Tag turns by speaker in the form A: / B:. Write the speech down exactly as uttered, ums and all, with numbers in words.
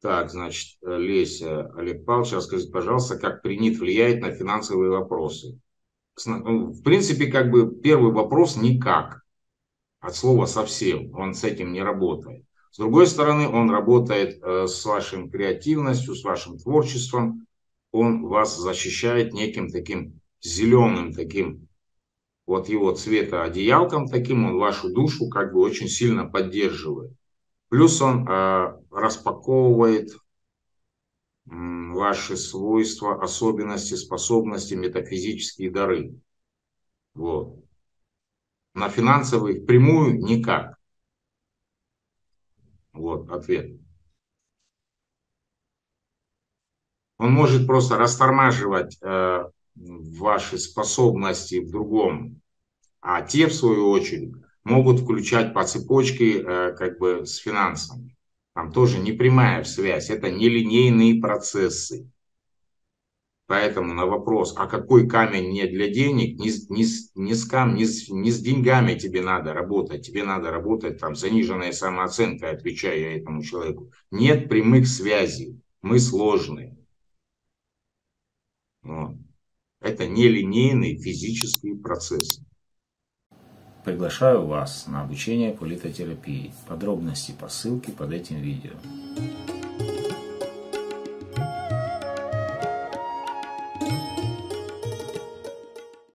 A: Так, значит, Леся, Олег Павлович, расскажите, пожалуйста, как принят влияет на финансовые вопросы. Ну, в принципе, как бы первый вопрос никак. От слова совсем. Он с этим не работает. С другой стороны, он работает э, с вашей креативностью, с вашим творчеством. Он вас защищает неким таким зеленым таким вот его цвета одеялком таким, он вашу душу как бы очень сильно поддерживает. Плюс он э, распаковывает м, ваши свойства, особенности, способности, метафизические дары. Вот. На финансовые впрямую никак. Вот ответ. Он может просто растормаживать э, ваши способности в другом, а те, в свою очередь, могут включать по цепочке э, как бы с финансами. Там тоже непрямая связь, это нелинейные процессы. Поэтому на вопрос, а какой камень не для денег, не, не, не, с, кам, не, с, не с деньгами тебе надо работать, тебе надо работать там заниженная самооценка, отвечаю я этому человеку. Нет прямых связей, мы сложные. Вот. Это нелинейные физические процессы.
B: Приглашаю вас на обучение политотерапии. Подробности по ссылке под этим видео.